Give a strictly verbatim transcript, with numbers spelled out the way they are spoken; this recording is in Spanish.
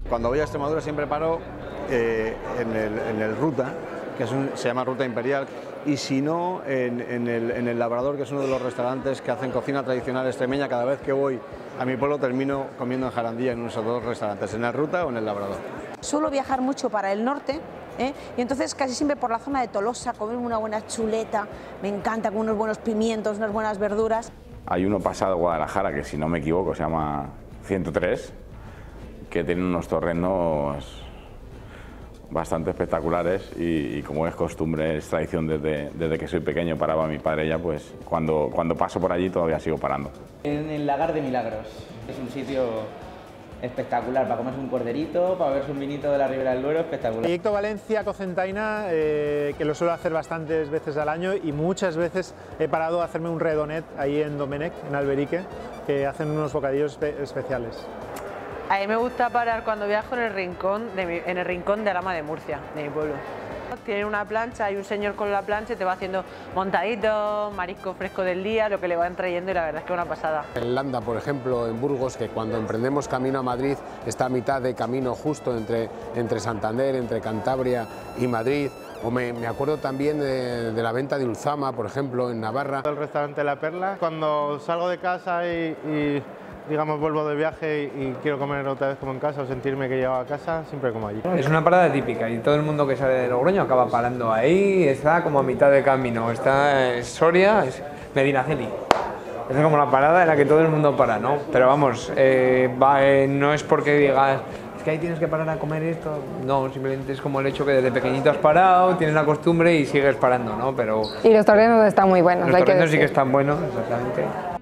Cuando voy a Extremadura siempre paro eh, en, el, en el Ruta, que es un, se llama Ruta Imperial, y si no, en, en, el, en el Labrador, que es uno de los restaurantes que hacen cocina tradicional extremeña. Cada vez que voy a mi pueblo termino comiendo en Jarandilla en unos dos restaurantes, en el Ruta o en el Labrador. Suelo viajar mucho para el norte, ¿eh? Y entonces casi siempre por la zona de Tolosa, comerme una buena chuleta, me encanta, con unos buenos pimientos, unas buenas verduras. Hay uno pasado a Guadalajara que, si no me equivoco, se llama ciento tres, que tiene unos torrenos bastante espectaculares y, y como es costumbre, es tradición desde, desde que soy pequeño, paraba mi padre ya, pues cuando, cuando paso por allí todavía sigo parando. En el Lagar de Milagros, es un sitio espectacular para comerse un corderito, para beberse un vinito de la Ribera del Duero, espectacular. Proyecto Valencia Cocentaina, eh, que lo suelo hacer bastantes veces al año, y muchas veces he parado a hacerme un redonet ahí en Domenech, en Alberique, que hacen unos bocadillos espe especiales. A mí me gusta parar cuando viajo en el rincón de, mi, en el rincón de Alhama de Murcia, de mi pueblo. Tienen una plancha, hay un señor con la plancha y te va haciendo montaditos, marisco fresco del día, lo que le van trayendo, y la verdad es que es una pasada. En Landa, por ejemplo, en Burgos, que cuando emprendemos camino a Madrid está a mitad de camino justo entre, entre Santander, entre Cantabria y Madrid. O me, me acuerdo también de, de la venta de Ulzama, por ejemplo, en Navarra. El restaurante La Perla. Cuando salgo de casa y, y digamos vuelvo de viaje y, y quiero comer otra vez como en casa o sentirme que he llegado a casa, siempre como allí. Es una parada típica y todo el mundo que sale de Logroño acaba parando ahí, está como a mitad de camino. Está es Soria, es Medinaceli. Es como la parada en la que todo el mundo para, ¿no? Pero vamos, eh, va, eh, no es porque digas es que ahí tienes que parar a comer esto, no, simplemente es como el hecho que desde pequeñito has parado, tienes la costumbre y sigues parando, ¿no? Pero y los torrenos están muy buenos. Los hay torrenos que sí que están buenos, exactamente.